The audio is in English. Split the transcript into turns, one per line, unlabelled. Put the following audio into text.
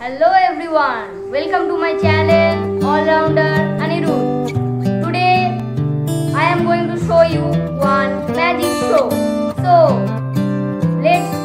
Hello everyone, welcome to my channel All-Rounder Anirudh. Today I am going to show you one magic show. So let's